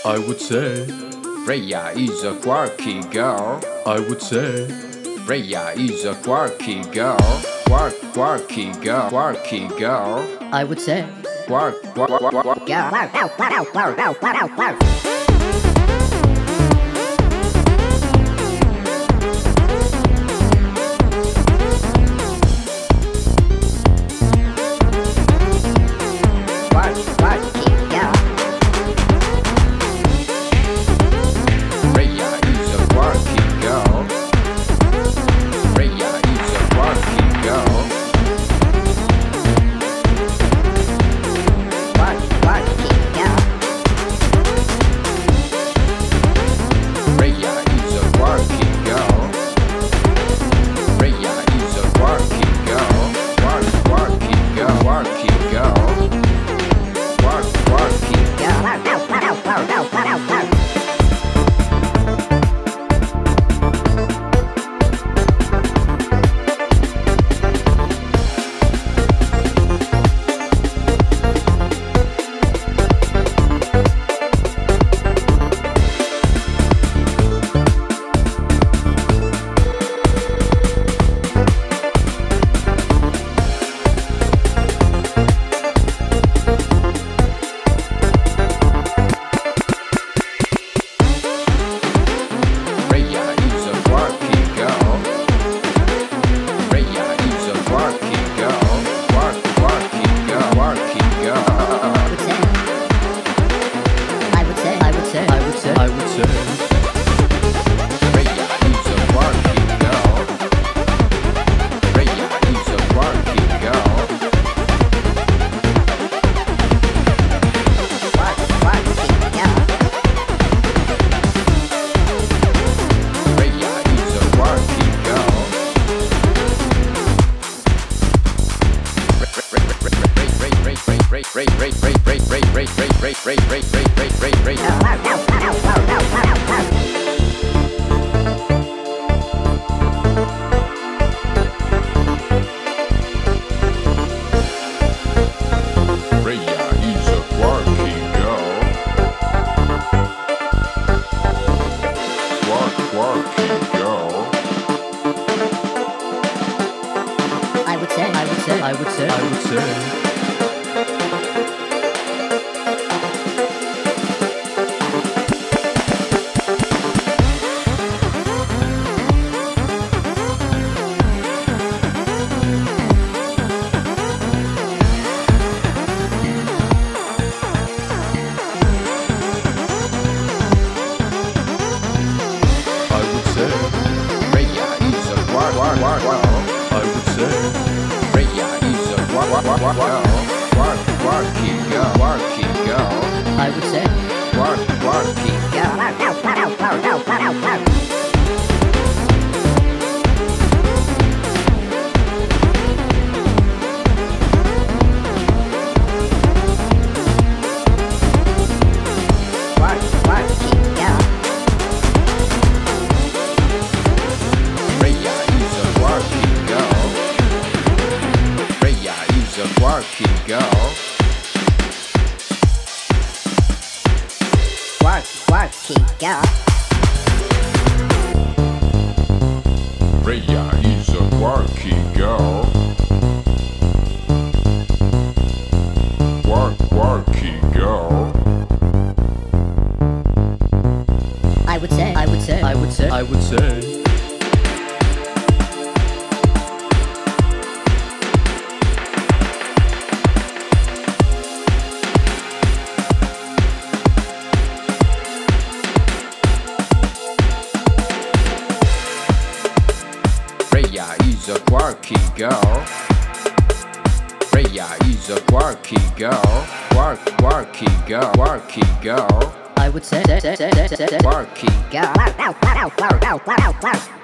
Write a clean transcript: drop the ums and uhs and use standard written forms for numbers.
I would say Freya is a quirky girl. I would say Freya is a quirky girl. Quirky girl. Quirky girl. I would say Girl. I would say Quirky girl. Quirky girl. Freya is a quirky girl. Quirky girl. I would say Freya is a quirky girl. Freya is a quirky girl. Quirky girl. Quirky girl. I would say Quirky girl.